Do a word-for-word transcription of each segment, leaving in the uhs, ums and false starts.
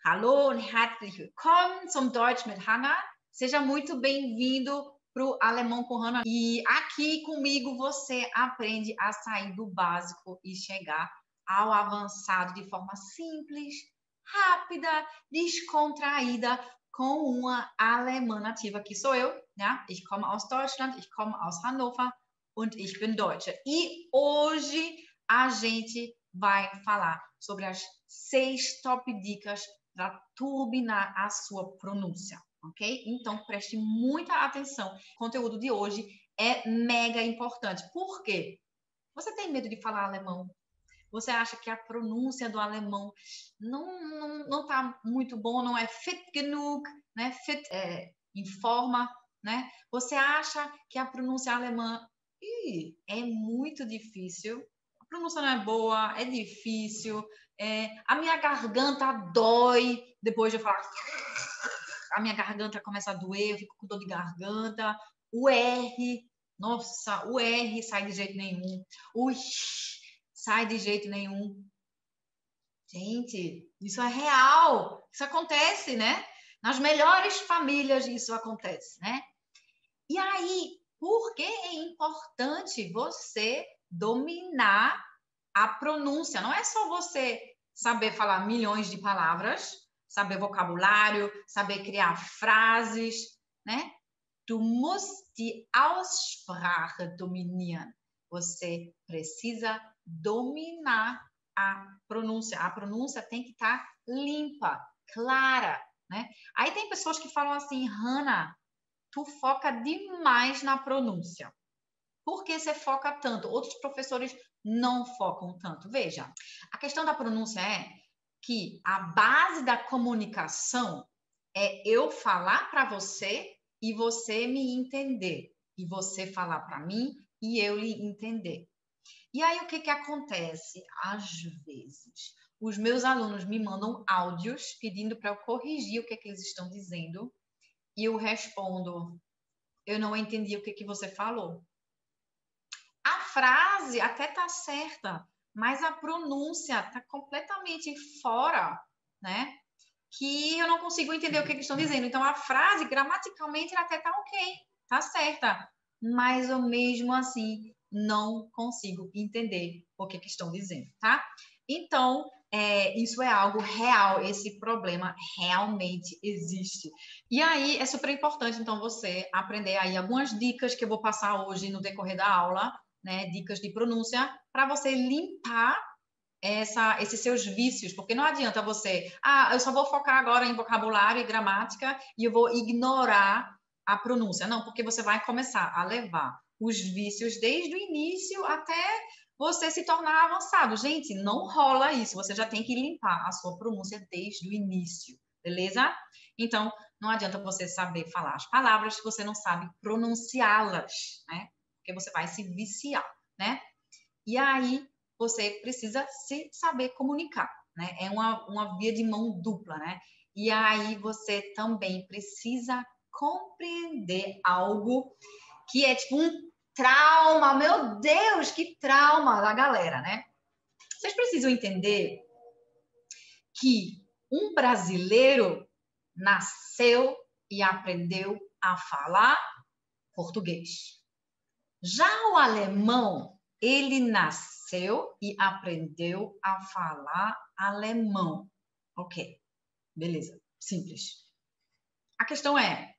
Hallo und herzlich willkommen zum Deutsch mit Hannah. Seja muito bem-vindo para o Alemão com Hannah. E aqui comigo você aprende a sair do básico e chegar ao avançado de forma simples, rápida, descontraída, com uma alemã nativa, que sou eu, né? Ich komme aus Deutschland, ich komme aus Hannover und ich bin Deutsche. E hoje a gente vai falar sobre as seis top dicas para turbinar a sua pronúncia, ok? Então, preste muita atenção. O conteúdo de hoje é mega importante. Por quê? Você tem medo de falar alemão? Você acha que a pronúncia do alemão não, não, não tá muito bom, não é fit genug, né? Fit é, em forma, né? Você acha que a pronúncia alemã ih, é muito difícil? A pronúncia não é boa, é difícil, é, a minha garganta dói depois de eu falar. A minha garganta começa a doer, eu fico com dor de garganta. O R, nossa, o R sai de jeito nenhum. O X sai de jeito nenhum. Gente, isso é real. Isso acontece, né? Nas melhores famílias isso acontece, né? E aí, por que é importante você dominar a pronúncia? Não é só você saber falar milhões de palavras, saber vocabulário, saber criar frases, né? Du musst die Aussprache dominieren. Você precisa dominar a pronúncia. A pronúncia tem que estar limpa, clara, né? Aí tem pessoas que falam assim, Hannah, tu foca demais na pronúncia. Por que você foca tanto? Outros professores não focam tanto. Veja, a questão da pronúncia é que a base da comunicação é eu falar para você e você me entender. E você falar para mim e eu lhe entender. E aí, o que que acontece? Às vezes, os meus alunos me mandam áudios pedindo para eu corrigir o que que eles estão dizendo e eu respondo, eu não entendi o que que você falou. A frase até tá certa, mas a pronúncia tá completamente fora, né? Que eu não consigo entender o que que estão dizendo. Então, a frase, gramaticalmente, ela até tá ok, tá certa, mas eu mesmo assim não consigo entender o que que estão dizendo, tá? Então, é, isso é algo real, esse problema realmente existe. E aí, é super importante, então, você aprender aí algumas dicas que eu vou passar hoje no decorrer da aula, né? Dicas de pronúncia, para você limpar essa, esses seus vícios, porque não adianta você, ah, eu só vou focar agora em vocabulário e gramática e eu vou ignorar a pronúncia. Não, porque você vai começar a levar os vícios desde o início até você se tornar avançado. Gente, não rola isso. Você já tem que limpar a sua pronúncia desde o início, beleza? Então, não adianta você saber falar as palavras se você não sabe pronunciá-las, né? Porque você vai se viciar, né? E aí, você precisa se saber comunicar, né? É uma, uma via de mão dupla, né? E aí, você também precisa compreender algo que é tipo um trauma, meu Deus, que trauma da galera, né? Vocês precisam entender que um brasileiro nasceu e aprendeu a falar português. Já o alemão, ele nasceu e aprendeu a falar alemão. Ok, beleza, simples. A questão é,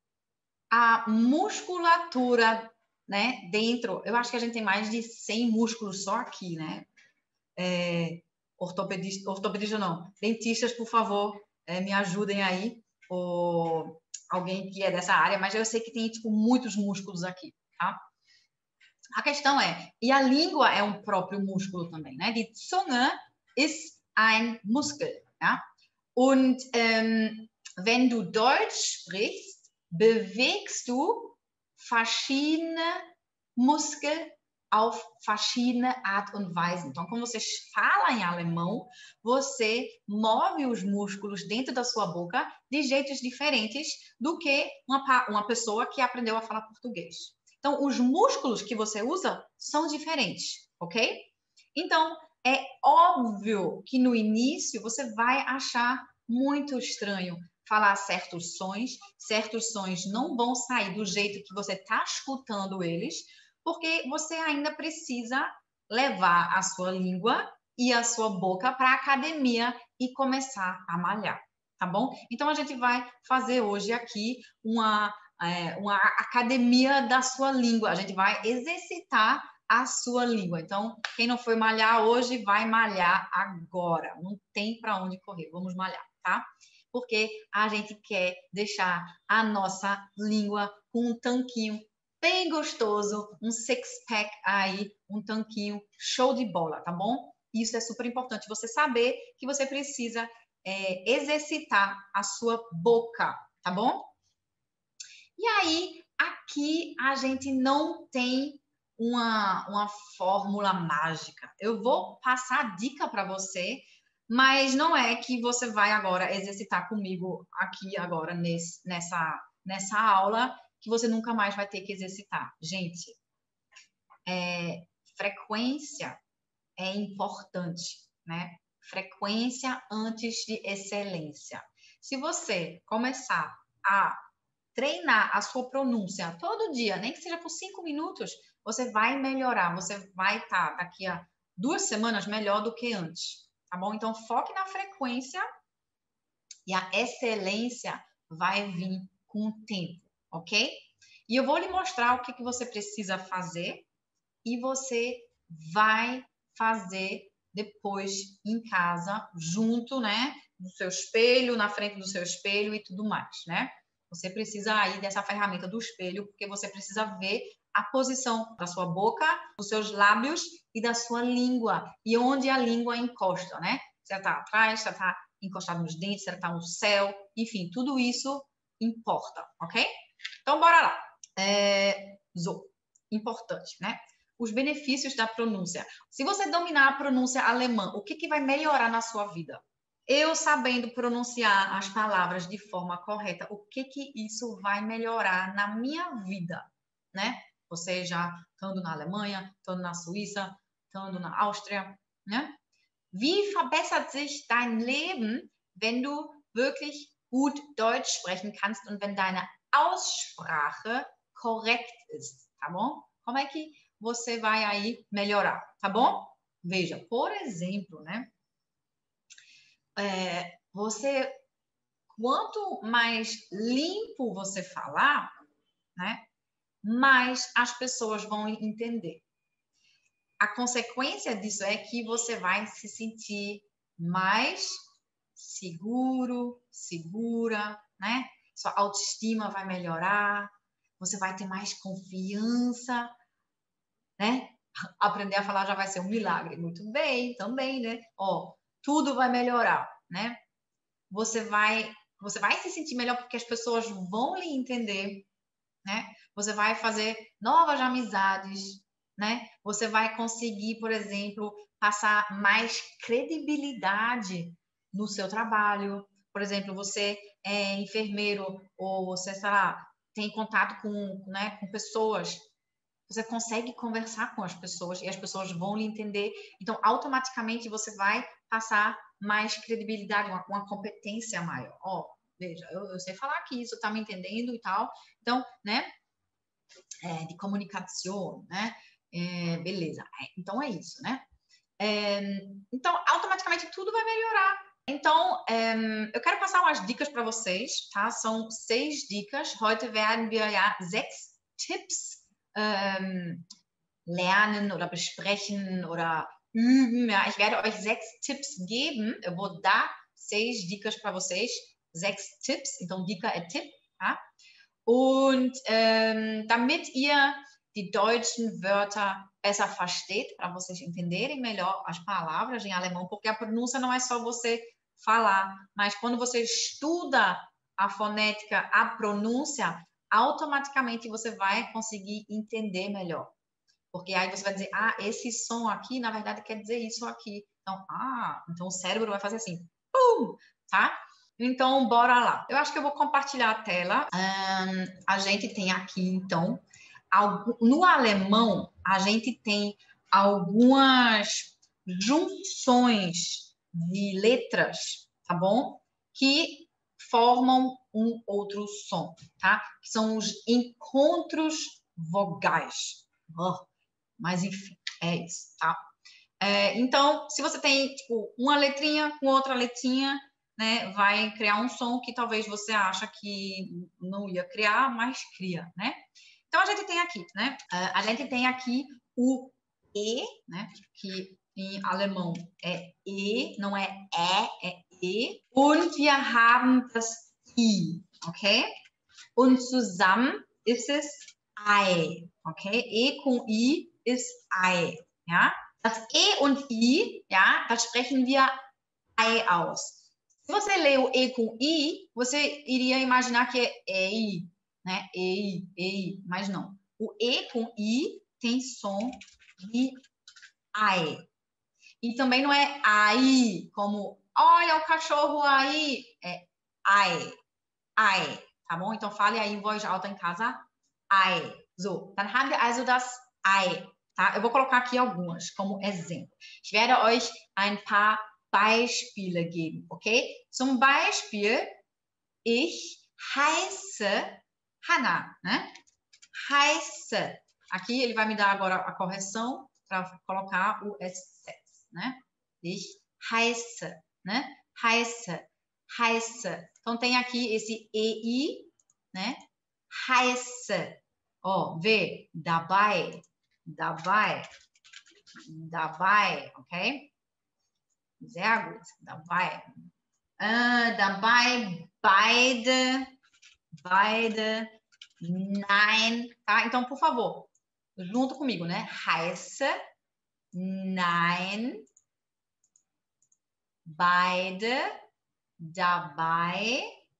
a musculatura, né, dentro, eu acho que a gente tem mais de cem músculos só aqui, né? É, ortopedista, ortopedista não, dentistas, por favor, é, me ajudem aí, ou alguém que é dessa área, mas eu sei que tem, tipo, muitos músculos aqui, tá? A questão é, e a língua é um próprio músculo também, né? Die Zunge ist ein Muskel, ja? Und ähm, wenn du Deutsch sprichst, bewegst du verschiedene Muskeln auf verschiedene Art und Weise. Então, quando você fala em alemão, você move os músculos dentro da sua boca de jeitos diferentes do que uma, uma pessoa que aprendeu a falar português. Então, os músculos que você usa são diferentes, ok? Então, é óbvio que no início você vai achar muito estranho falar certos sons. Certos sons não vão sair do jeito que você está escutando eles, porque você ainda precisa levar a sua língua e a sua boca para a academia e começar a malhar, tá bom? Então, a gente vai fazer hoje aqui uma, é, uma academia da sua língua. A gente vai exercitar a sua língua. Então, quem não foi malhar hoje, vai malhar agora. Não tem para onde correr. Vamos malhar, tá? Porque a gente quer deixar a nossa língua com um tanquinho bem gostoso, um six-pack aí, um tanquinho show de bola, tá bom? Isso é super importante, você saber que você precisa é, exercitar a sua boca, tá bom? E aí, aqui a gente não tem uma, uma fórmula mágica. Eu vou passar a dica para você, mas não é que você vai agora exercitar comigo aqui agora nesse, nessa, nessa aula que você nunca mais vai ter que exercitar. Gente, é, frequência é importante, né? Frequência antes de excelência. Se você começar a treinar a sua pronúncia todo dia, nem que seja por cinco minutos, você vai melhorar, você vai estar tá daqui a duas semanas melhor do que antes, tá bom? Então, foque na frequência e a excelência vai vir com o tempo, ok? E eu vou lhe mostrar o que, que você precisa fazer e você vai fazer depois em casa, junto, né? No seu espelho, na frente do seu espelho e tudo mais, né? Você precisa aí dessa ferramenta do espelho, porque você precisa ver a posição da sua boca, dos seus lábios e da sua língua. E onde a língua encosta, né? Se ela está atrás, se ela está encostada nos dentes, se ela está no céu. Enfim, tudo isso importa, ok? Então, bora lá. É... Zo. Importante, né? Os benefícios da pronúncia. Se você dominar a pronúncia alemã, o que, que vai melhorar na sua vida? Eu sabendo pronunciar as palavras de forma correta, o que que isso vai melhorar na minha vida, né? Você já estando na Alemanha, estando na Suíça, estando na Áustria, né? Wie verbessert sich dein Leben, wenn du wirklich gut Deutsch sprechen kannst und wenn deine Aussprache korrekt ist, tá bom? Como é que você vai aí melhorar, tá bom? Veja, por exemplo, né? É, você, quanto mais limpo você falar, né, mais as pessoas vão entender. A consequência disso é que você vai se sentir mais seguro, segura, né? Sua autoestima vai melhorar, você vai ter mais confiança, né? Aprender a falar já vai ser um milagre. Muito bem, também, né? Ó, tudo vai melhorar, né? Você vai, você vai se sentir melhor porque as pessoas vão lhe entender, né? Você vai fazer novas amizades, né? Você vai conseguir, por exemplo, passar mais credibilidade no seu trabalho. Por exemplo, você é enfermeiro ou você, sei lá, tem contato com, né, com pessoas. Você consegue conversar com as pessoas e as pessoas vão lhe entender. Então, automaticamente, você vai passar mais credibilidade, uma, uma competência maior. Ó, oh, veja, eu, eu sei falar aqui, isso tá me entendendo e tal. Então, né, é, de comunicação, né, é, beleza. É, então, é isso, né? É, então, automaticamente, tudo vai melhorar. Então, é, eu quero passar umas dicas para vocês, tá? São seis dicas. Heute werden wir ja sechs Tipps ähm, lernen oder besprechen oder üben. Ja, ich werde euch sechs Tipps geben. Eu vou dar seis dicas para vocês. Sechs Tipps. Então, dica é tip. Ja? Und ähm, damit ihr die deutschen Wörter besser versteht, para vocês entenderem melhor as palavras em alemão, porque a pronúncia não é só você falar, mas quando você estuda a fonética, a pronúncia, automaticamente você vai conseguir entender melhor. Porque aí você vai dizer, ah, esse som aqui, na verdade, quer dizer isso aqui. Então, ah, então o cérebro vai fazer assim, pum, tá? Então, bora lá. Eu acho que eu vou compartilhar a tela. Um, a gente tem aqui, então, no alemão, a gente tem algumas junções de letras, tá bom? que formam um outro som, tá? Que são os encontros vogais. Oh, mas, enfim, é isso, tá? É, então, se você tem, tipo, uma letrinha com outra letrinha, né, vai criar um som que talvez você acha que não ia criar, mas cria, né? Então, a gente tem aqui, né? A gente tem aqui o E, né? Que em alemão é E, não é E, é E. Und wir haben das I, ok? Und zusammen ist es Ei, ok? E com I ist Ei, ja? Das E und I, ja, das sprechen wir Ei aus. Se você lê o E com I, você iria imaginar que é EI, né? EI, EI, mas não. O E com I tem som de Ei. E também não é aí, como olha o cachorro aí, é Ei, Ei, tá bom? Então fale aí em voz alta em casa, Ei. So, dann haben wir also das Ei. Tá? Eu vou colocar aqui algumas como exemplo. Ich werde euch ein paar Beispiele geben, ok? Zum Beispiel, ich heiße Hannah, né? Heiße. Aqui ele vai me dar agora a correção para colocar o S S, né? Ich heiße, né? Heiße, heiße. Então tem aqui esse E I, né? Heiße. Ó, vê, dabei, dabei, dabei, ok? Sehr gut, dabei. Uh, dabei, beide, beide, nein, tá? Então, por favor, junto comigo, né? Heiße, nein, beide, dabei,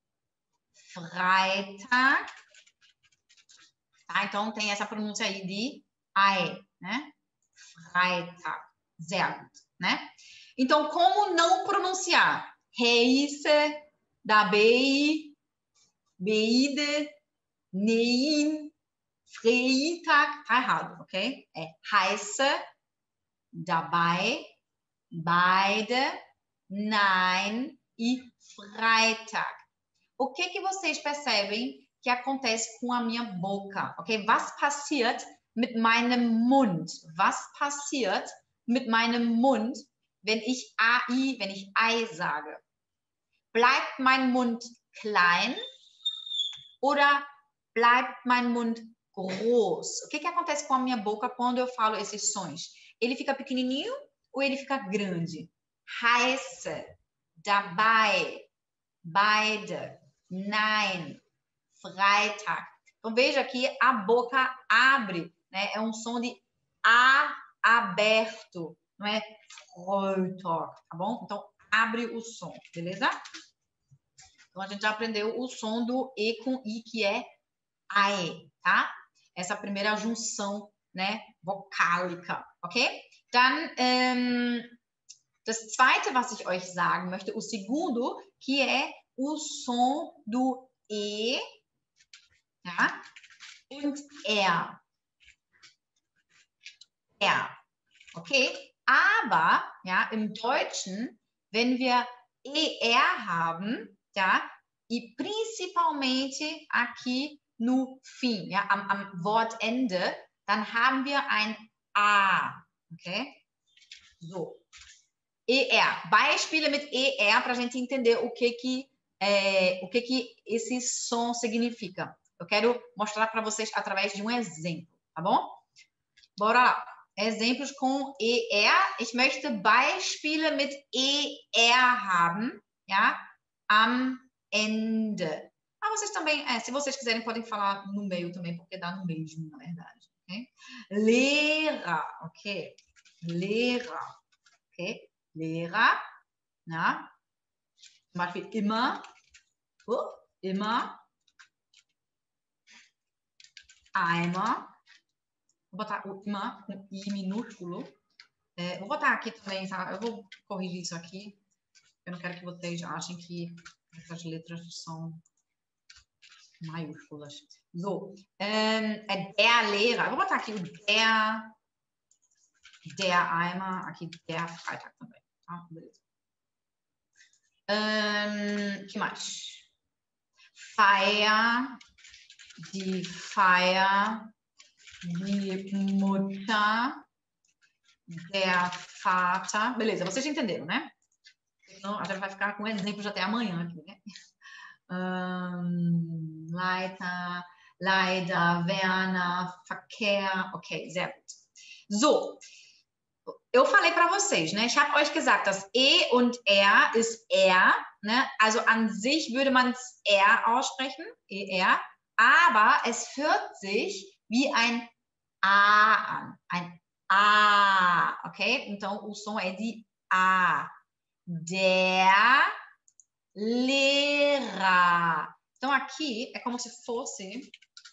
Freitag, tá? Então, tem essa pronúncia aí de Ei, né? Freitag, sehr gut, né? Então, como não pronunciar? Heiße, dabei, beide, nein, Freitag, tá errado, ok? É heiße, dabei, beide, nein e Freitag. O que que vocês percebem que acontece com a minha boca, ok? Was passiert mit meinem Mund? Was passiert mit meinem Mund, wenn ich A I, wenn ich Ei sage? Bleibt mein Mund klein oder bleibt mein Mund groß? O que que acontece com a minha boca quando eu falo esses sons? Ele fica pequenininho ou ele fica grande? Heiße, dabei, beide, nein, Freitag. Então veja que a boca abre, né? É um som de A aberto, não é Freitag, tá bom? Então abre o som, beleza? Então a gente já aprendeu o som do E com I, que é Ei, tá? Essa primeira junção, né, vocálica, ok? Dann, ähm, das zweite, was ich euch sagen möchte, o segundo, que é o som do E, ja, und R. R, okay? Aber, ja, im Deutschen, wenn wir E R haben, ja, e principalmente aqui no fim, ja, am, am Wortende, dann haben wir ein A, okay? So. E R. Beispiele mit E R para a gente entender o que que, é, o que que esse som significa. Eu quero mostrar para vocês através de um exemplo, tá bom? Bora lá. Exemplos com E R. Ich möchte Beispiele mit E R haben, ja, am Ende. Ah, vocês também, é, se vocês quiserem, podem falar no meio também, porque dá no mesmo, na verdade. Okay? Lehrer, ok? Lehrer, ok? Lehrer, na? Zum Beispiel immer, oh, immer, einmal. Vou botar o immer com I minúsculo. É, vou botar aqui também, tá? Eu vou corrigir isso aqui. Eu não quero que vocês achem que essas letras são maiúsculas. So, ähm, é der Lehrer. Vou botar aqui o der, der Eimer, aqui der Freitag também. Tá? Beleza. Um, que mais? Feier, die Feier, die Mutter, der Vater. Beleza, vocês já entenderam, né? Então, a gente vai ficar com exemplos até amanhã aqui, né? Um, Leiter, Leider, Werner, Verkehr. Ok, sehr gut. So, eu falei para vocês, né? Ich habe euch gesagt, das E und R ist er, ne? Also an sich würde man es er aussprechen, E R, aber es hört sich wie ein A an, ein A, ok? Então, o som é de A. Der Lehrer. Então, aqui é como se fosse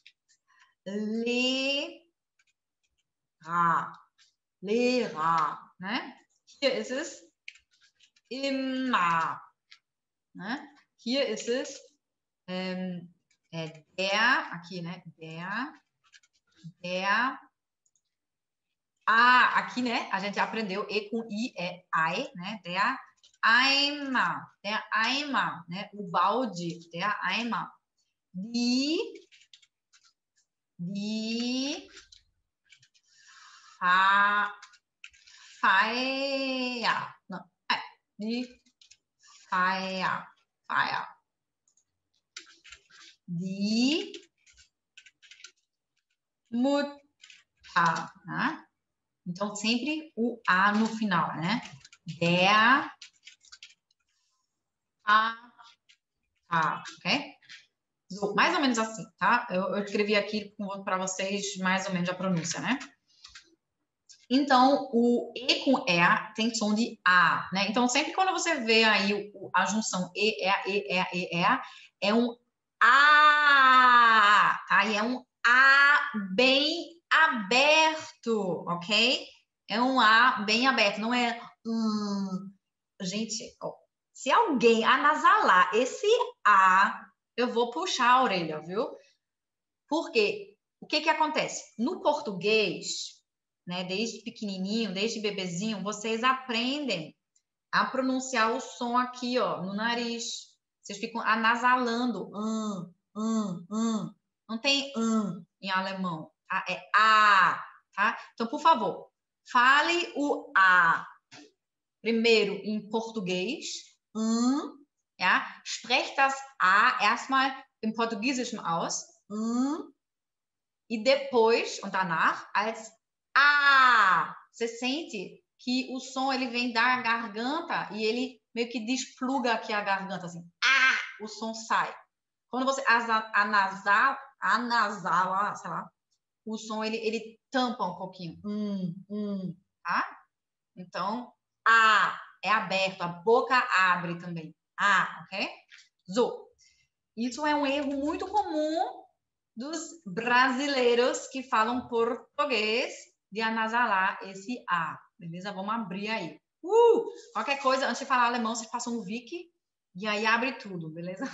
Lehrer. Lehrer, né? Hier ist es immer, né? Hier ist es ähm, é der, aqui, né? Der, der, ah, aqui, né? A gente aprendeu E com I é I, né? Der Eimer, der Eimer, né? O balde, der Eimer. Die, die Fa, Feier, não, é, die Feier, Feier. Die Mutter, né? Então, sempre o A no final, né? Der A, A, ok? So, mais ou menos assim, tá? Eu, eu escrevi aqui para vocês mais ou menos a pronúncia, né? Então, o E com E tem som de A, né? Então, sempre quando você vê aí o, a junção E, E, E, E, E, E, é um A, tá? E é um A bem aberto, ok? É um A bem aberto, não é... Hum. Gente, ó, se alguém anasalar esse A, eu vou puxar a orelha, viu? Porque o que que acontece? No português, né, desde pequenininho, desde bebezinho, vocês aprendem a pronunciar o som aqui, ó, no nariz. Vocês ficam anasalando. Um, um, um. Não tem um em alemão, tá? É A, tá? Então, por favor, fale o A primeiro em português. Um, ja? Sprecht das A erstmal im Portugiesischen aus. Um, e depois, und danach, als A. Você sente que o som ele vem da garganta e ele meio que despluga aqui a garganta, assim. Ah! O som sai. Quando você anasala, anasala, sei lá, o som ele, ele tampa um pouquinho. Um, um, tá? Então, A é aberto, a boca abre também. A, ok? So. Isso é um erro muito comum dos brasileiros que falam português de anasalar esse A. Beleza? Vamos abrir aí. Uh! Qualquer coisa, antes de falar alemão, vocês passam no Wiki e aí abre tudo, beleza?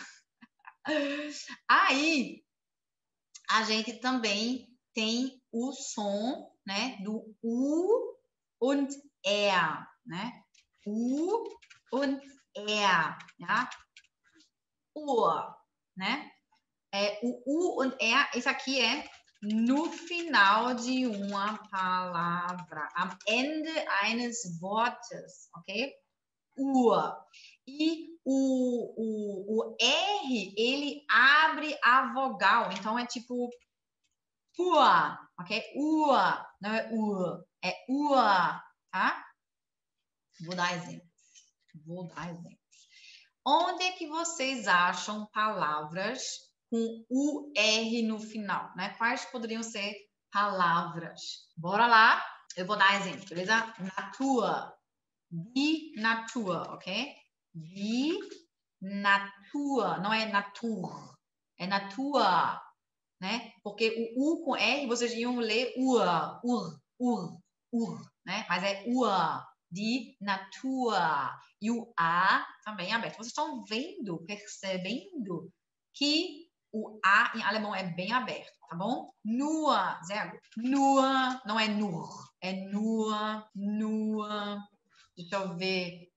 Aí, a gente também tem o som, né, do U und Er, né? U und Er, tá? Ur, né? É, o U und Er, isso aqui é no final de uma palavra, am Ende eines Wortes, ok? Ur. E o, o, o R, ele abre a vogal, então é tipo ua, ok? Ua, não é ua, é ua, tá? Vou dar exemplos. Vou dar exemplos. Onde é que vocês acham palavras com U R no final, né? Quais poderiam ser palavras? Bora lá, eu vou dar exemplo, beleza? Natur, die Natur, ok? Die Natur, não é natur, é natur, né? Porque o U com R, vocês iam ler ur, ur, ur, ur, né? Mas é ur, die Natur. E o A também é aberto. Vocês estão vendo, percebendo que o A em alemão é bem aberto, tá bom? Nur, sehr gut. Nur, não é nur, é nur, nur. Deixa eu ver.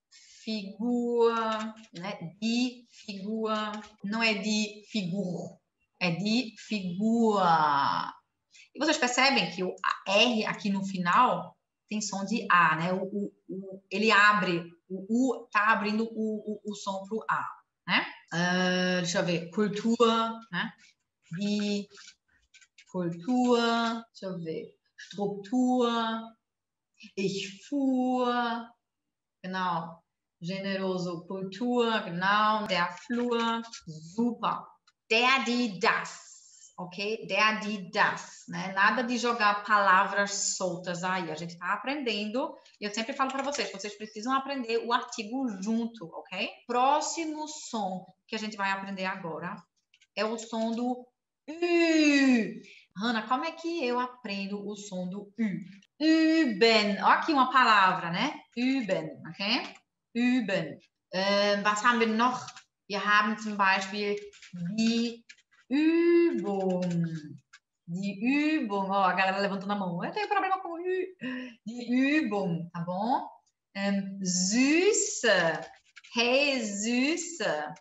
Figur, né? Die Figur. Não é die Figur, é die Figur. E vocês percebem que o R aqui no final tem som de A, né? O, o, o, ele abre, o U tá abrindo o, o, o som pro A, né? Uh, deixa eu ver, Kultur, né? Die Kultur, deixa eu ver, Struktur, ich fuhr, genau, generoso Kultur, genau, der Flur, super. Der, die, das, ok? Der, die, das, né? Nada de jogar palavras soltas aí, a gente tá aprendendo, e eu sempre falo para vocês, vocês precisam aprender o artigo junto, ok? Próximo som que a gente vai aprender agora é o som do U. Hanna, como é que eu aprendo o som do U? Üben. Olha aqui uma palavra, né? Üben, ok? Üben. Ähm, was haben wir noch? Wir haben zum Beispiel die Übung. Die Übung. Ó, a galera levantando a mão. Eu tenho problema com Ü. Die Übung, tá bom? Ähm, Süße. Hey, Süße.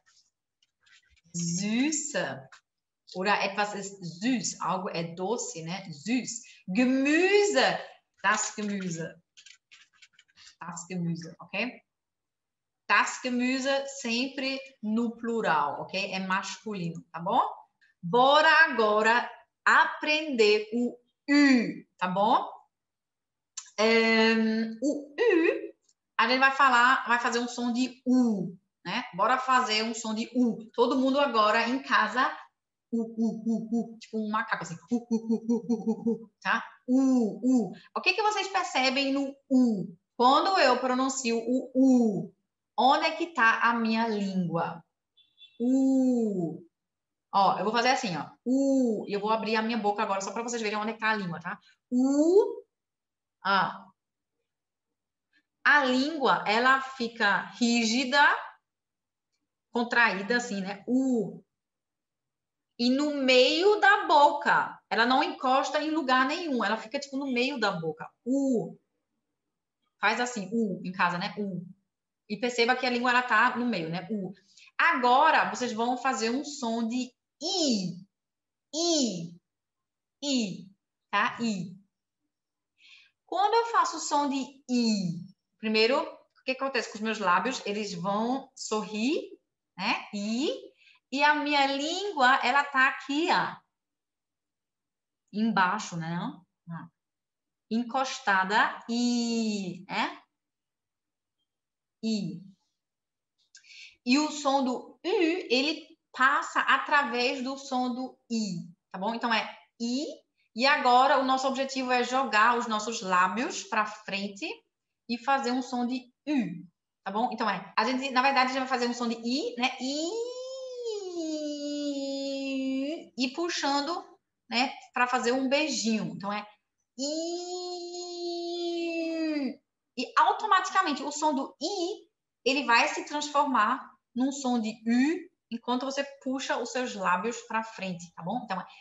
Süße. Oder etwas ist süß. Algo é doce, né? Süß. Gemüse. Das Gemüse. Das Gemüse, ok? Das Gemüse sempre no plural, ok? É masculino, tá bom? Bora agora aprender o U, tá bom? Um, o U, a gente vai falar, vai fazer um som de U, né? Bora fazer um som de U. Todo mundo agora em casa, U, U, U, U, tipo um macaco assim, U, U, U, U, U, U, tá? U, U. O que que vocês percebem no U? Quando eu pronuncio o U, onde é que tá a minha língua? U. Ó, eu vou fazer assim, ó. U. E eu vou abrir a minha boca agora só para vocês verem onde é que tá a língua, tá? U. Ah. A língua, ela fica rígida, contraída assim, né? U. E no meio da boca. Ela não encosta em lugar nenhum. Ela fica, tipo, no meio da boca. U. Faz assim, U, em casa, né? U. E perceba que a língua, ela tá no meio, né? U. Agora, vocês vão fazer um som de I. I. I. Tá? I. Quando eu faço o som de I, primeiro, o que acontece com os meus lábios? Eles vão sorrir, né? I. E a minha língua, ela tá aqui, ó. Embaixo, né? Não? Encostada. I. É? I. E o som do U, ele passa através do som do I, tá bom? Então, é I. E agora, o nosso objetivo é jogar os nossos lábios para frente e fazer um som de U, tá bom? Então, é... A gente, na verdade, a gente vai fazer um som de I, né? I. E puxando, né? Para fazer um beijinho. Então, é I. E automaticamente, o som do I, ele vai se transformar num som de U, enquanto você puxa os seus lábios para frente, tá bom? Então, é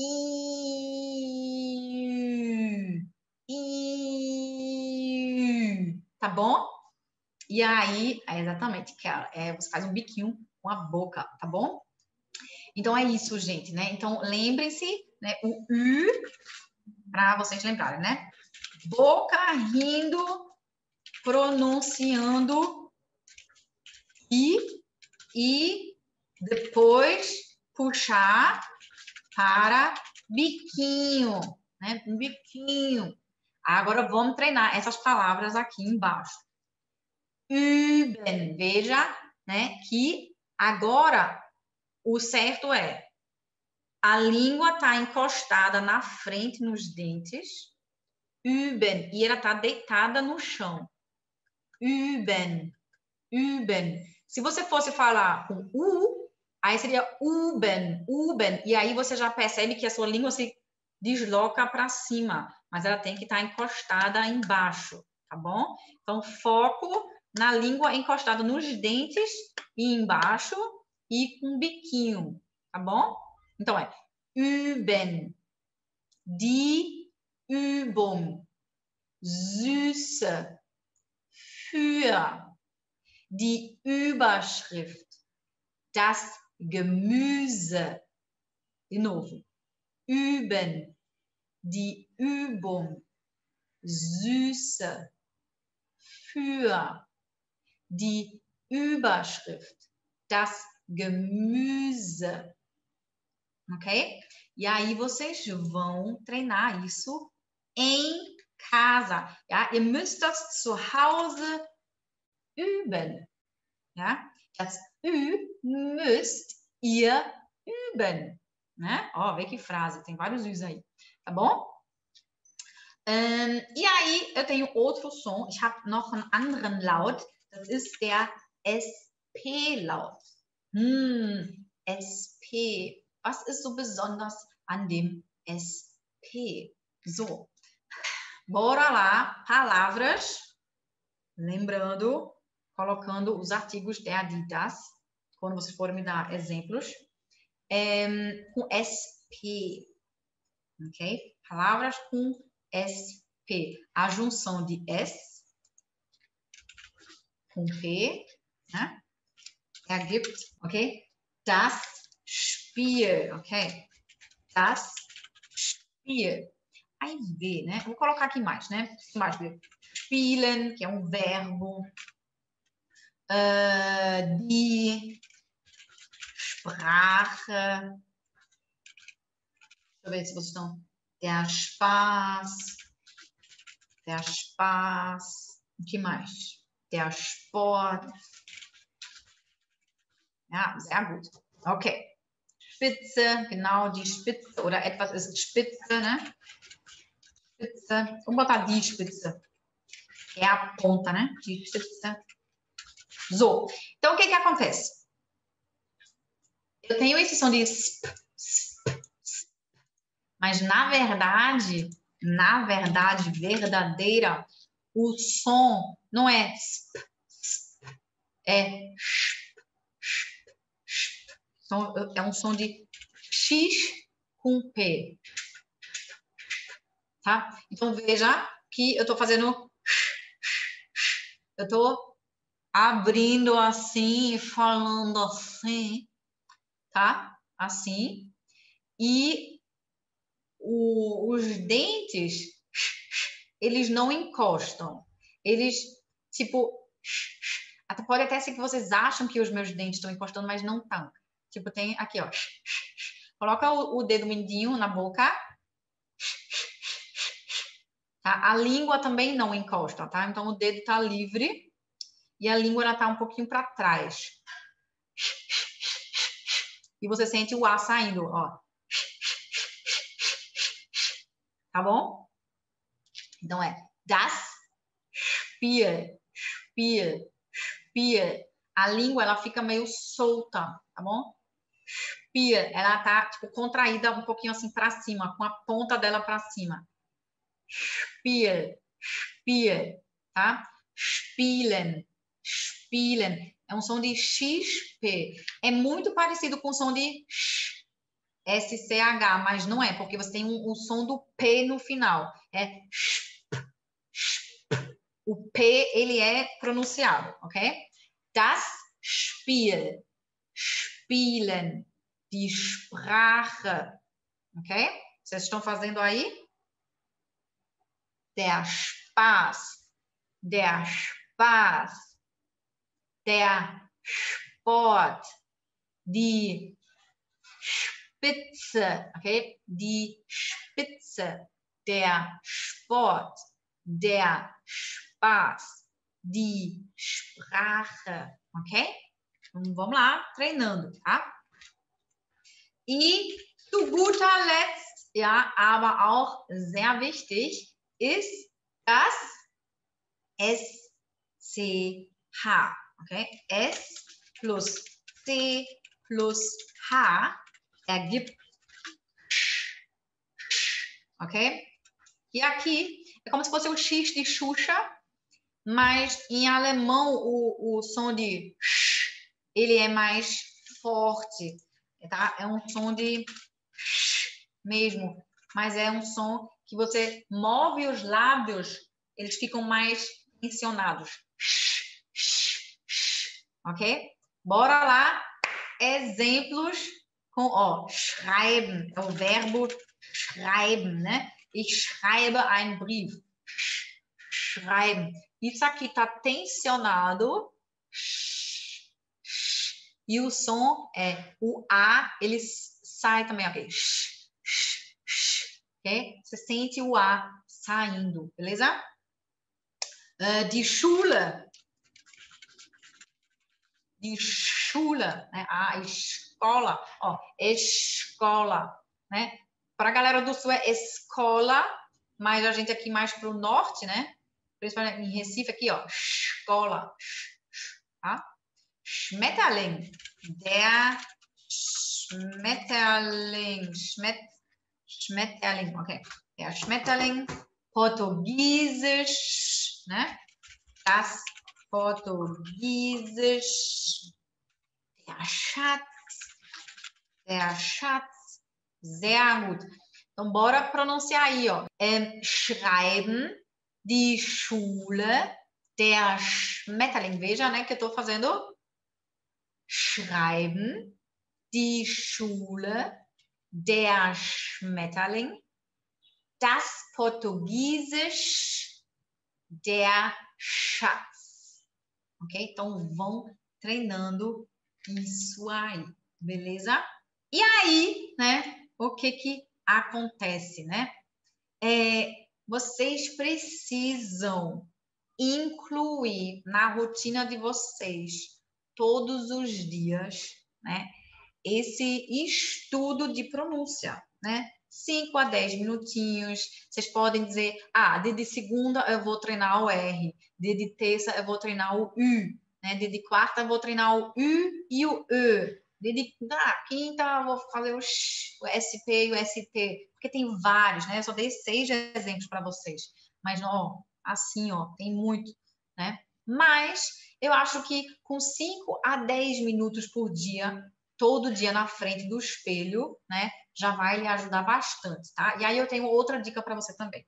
I, I, tá bom? E aí, é exatamente, cara, é, você faz um biquinho com a boca, tá bom? Então, é isso, gente, né? Então, lembrem-se, né, o U, para vocês lembrarem, né? Boca rindo, pronunciando I, e depois puxar para biquinho, né? Um biquinho. Agora vamos treinar essas palavras aqui embaixo. Üben. Veja, né, que agora o certo é a língua está encostada na frente nos dentes. Üben. E ela está deitada no chão. Üben. Üben. Se você fosse falar com U, aí seria Uben, Uben. E aí você já percebe que a sua língua se desloca para cima, mas ela tem que estar encostada embaixo, tá bom? Então, foco na língua encostada nos dentes e embaixo e com biquinho, tá bom? Então, é Üben, die Übung, Süße, für, die Überschrift, das Gemüse. De novo. Üben, die Übung, Süße, für, die Überschrift, das Gemüse. Ok? E aí vocês vão treinar isso em casa. Ja? Ihr müsst das zu Hause üben. Ja? Das Ü müsst ihr üben. Né? Ó, vê que frase, tem vários Üs aí. Tá bom? Um, e aí eu tenho outro som. Ich habe noch einen anderen Laut. Das ist der S P-Laut. Hm, S P. Was ist so besonders an dem S P? So, bora lá, palavras, lembrando, colocando os artigos de Adidas, quando vocês forem me dar exemplos, é, com S P, ok? Palavras com S P, a junção de S com P, né? Ergibt, ok? Das Spiel, ok? Das Spiel. Aí V, né? Vou colocar aqui mais, né? Mais V. Spielen, que é um verbo. Uh, die Sprache. Deixa eu ver se vocês estão. Der Spaß. Der Spaß. O que mais? Der Sport. Ja, sehr gut. Okay. Spitze, genau die Spitze. Oder etwas ist Spitze, ne? Spitze. Vamos botar die Spitze. É a ponta, né? Die Spitze. So. Então, o que que acontece? Eu tenho esse som de sp, sp, sp. Mas, na verdade, na verdade verdadeira, o som não é sp, sp. É sp, sp, sp. Então, é um som de X com P. Tá? Então, veja que eu estou fazendo... Eu estou abrindo assim, falando assim, tá? Assim. E o, os dentes, eles não encostam. Eles, tipo... Até, pode até ser que vocês acham que os meus dentes estão encostando, mas não estão. Tipo, tem aqui, ó. Coloca o, o dedo mindinho na boca. Tá? A língua também não encosta, tá? Então, o dedo tá livre e a língua ela tá um pouquinho para trás. E você sente o ar saindo, ó. Tá bom? Então, é das Spiel, Spiel, Spiel. A língua, ela fica meio solta, tá bom? Spiel, ela tá, tipo, contraída um pouquinho assim para cima, com a ponta dela para cima. Spiel, Spiel, tá? Spielen, Spielen. É um som de X P. É muito parecido com o som de Sh, S C H, mas não é, porque você tem um, um som do P no final. É Sh, Sh. O P, ele é pronunciado, ok? Das Spiel, Spielen, die Sprache, ok? Vocês estão fazendo aí? Der Spaß, der Spaß, der Sport, die Spitze, okay? Die Spitze, der Sport, der Spaß, die Sprache, ok? Então, vamos lá, treinando, tá? E zu guter Letzt, ja, aber auch sehr wichtig, ist das S C H. Okay? S plus C plus H ergibt Sch. Ok? E aqui é como se fosse o X de Xuxa, mas em alemão o, o som de Sh, ele é mais forte. Tá? É um som de Sh mesmo, mas é um som que você move os lábios, eles ficam mais tensionados. ok? Bora lá, exemplos com, ó, schreiben, é o verbo schreiben, né? Ich schreibe einen Brief. Schreiben. Isso aqui tá tensionado. E o som é o A, ele sai também, ok? Ok? Você sente o A saindo, beleza? Uh, die Schule. Die Schule, né? A escola, ó, escola, né? Para a galera do sul é escola, mas a gente aqui mais para o norte, né? Principalmente em Recife aqui, ó, escola, tá? Schmetterling, der Schmetterling, Schmet, Schmetterling, ok. Der Schmetterling, Portugiesisch, né? Das Portugiesisch, der Schatz, der Schatz, sehr gut. Então, bora pronunciar aí, ó. Ähm, schreiben, die Schule, der Schmetterling. Veja, né, que eu tô fazendo. Schreiben, die Schule, der Schmetterling, das Portugiesisch, der Schatz. Ok? Então, vão treinando isso aí, beleza? E aí, né, o que que acontece, né? É, vocês precisam incluir na rotina de vocês todos os dias, né? Esse estudo de pronúncia, né? cinco a dez minutinhos. Vocês podem dizer, ah, dia de segunda eu vou treinar o R, dia de terça eu vou treinar o U, né? Dia de quarta eu vou treinar o U e o E. Dia de ah, quinta eu vou fazer o, X, o S P e o S T, porque tem vários, né? Eu só dei seis exemplos para vocês, mas ó, assim, ó, tem muito, né? Mas eu acho que com cinco a dez minutos por dia, todo dia na frente do espelho, né, já vai lhe ajudar bastante, tá? E aí eu tenho outra dica para você também.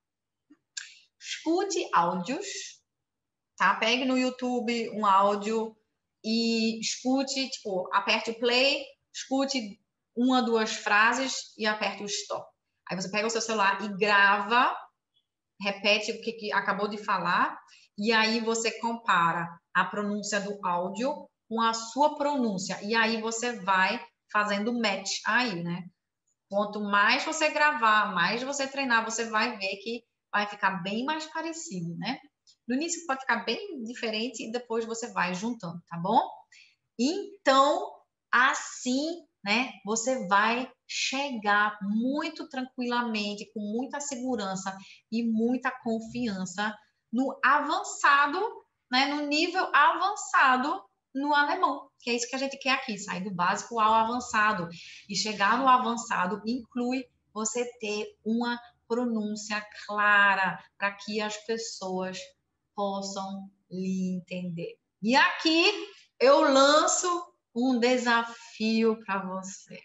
Escute áudios, tá? Pegue no YouTube um áudio e escute, tipo, aperte o play, escute uma, duas frases e aperte o stop. Aí você pega o seu celular e grava, repete o que, que acabou de falar, e aí você compara a pronúncia do áudio com a sua pronúncia. E aí você vai fazendo match aí, né? Quanto mais você gravar, mais você treinar, você vai ver que vai ficar bem mais parecido, né? No início pode ficar bem diferente e depois você vai juntando, tá bom? Então, assim, né, você vai chegar muito tranquilamente, com muita segurança e muita confiança no avançado, né, no nível avançado no alemão, que é isso que a gente quer aqui, sair do básico ao avançado. E chegar no avançado inclui você ter uma pronúncia clara para que as pessoas possam lhe entender. E aqui eu lanço um desafio para você,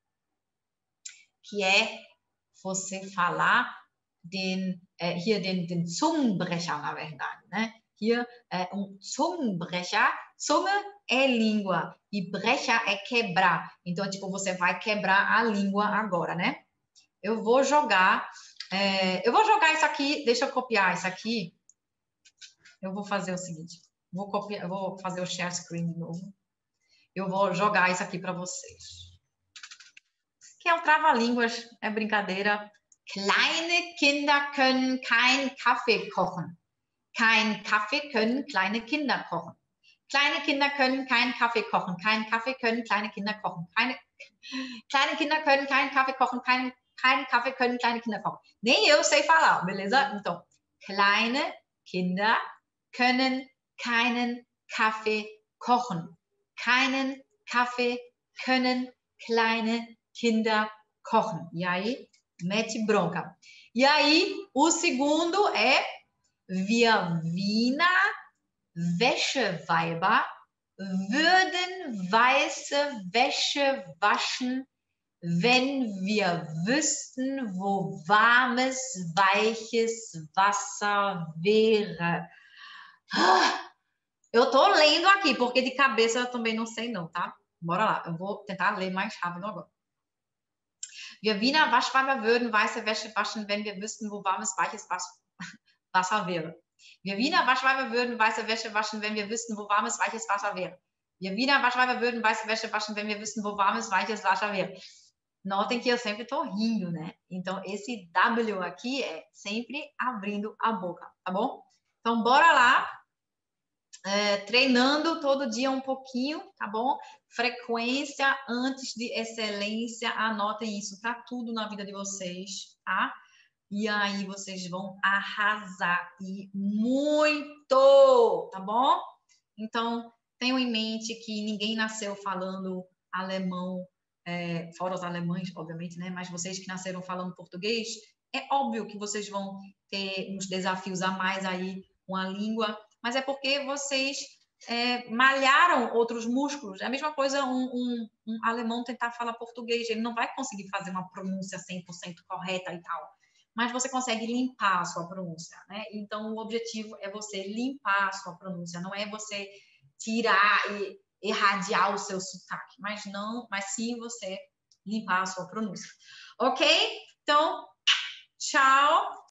que é você falar den, é, hier den, den Zungenbrecher, na verdade, né? Hier é um Zungenbrecher, Zunge é língua e brecher é quebrar. Então, tipo, você vai quebrar a língua agora, né? Eu vou jogar, é, eu vou jogar isso aqui, deixa eu copiar isso aqui. Eu vou fazer o seguinte, vou copiar, eu vou fazer o share screen de novo. Eu vou jogar isso aqui para vocês. Que é um trava-línguas, é brincadeira. Kleine Kinder können kein Kaffee kochen. Kein Kaffee können kleine Kinder kochen. Kleine Kinder können keinen Kaffee kochen. Kein Kaffee können kleine Kinder kochen. Keine, kleine Kinder können keinen Kaffee kochen. Kein, kein Kaffee können kleine Kinder kochen. Nem eu sei falar, beleza? Então, kleine Kinder können keinen Kaffee kochen. Keinen Kaffee können kleine Kinder kochen. E aí, mete bronca. E aí, o segundo é wir Wiener Wäscheweiber würden weiße Wäsche waschen, wenn wir wüssten, wo warmes, weiches Wasser wäre. Eu tô lendo aqui, porque de cabeça eu também não sei não, tá? Bora lá, eu vou tentar ler mais rápido agora. Wir Wiener Waschweiber würden weiße Wäsche waschen, wenn wir wüssten, wo warmes, weiches Wasser wäre. Wir Wiener Waschweiber würden weiße Wäsche waschen, wenn wir wüssten, wo warmes, weiches Wasser wäre. Wir Wiener Waschweiber würden weiße Wäsche waschen, wenn wir wüssten, wo warmes, weiches Wasser wäre. Notem que eu sempre estou rindo, né? Então, esse W aqui é sempre abrindo a boca, tá bom? Então, bora lá. É, treinando todo dia um pouquinho, tá bom? Frequência antes de excelência. Anotem isso para tudo na vida de vocês, tá? E aí vocês vão arrasar e muito, tá bom? Então, tenham em mente que ninguém nasceu falando alemão, é, fora os alemães, obviamente, né? Mas vocês que nasceram falando português, é óbvio que vocês vão ter uns desafios a mais aí com a língua, mas é porque vocês é, malharam outros músculos. É a mesma coisa um, um, um alemão tentar falar português, ele não vai conseguir fazer uma pronúncia cem por cento correta e tal, mas você consegue limpar a sua pronúncia, né? Então, o objetivo é você limpar a sua pronúncia, não é você tirar e irradiar o seu sotaque, mas não, mas sim você limpar a sua pronúncia. Ok? Então, tchau!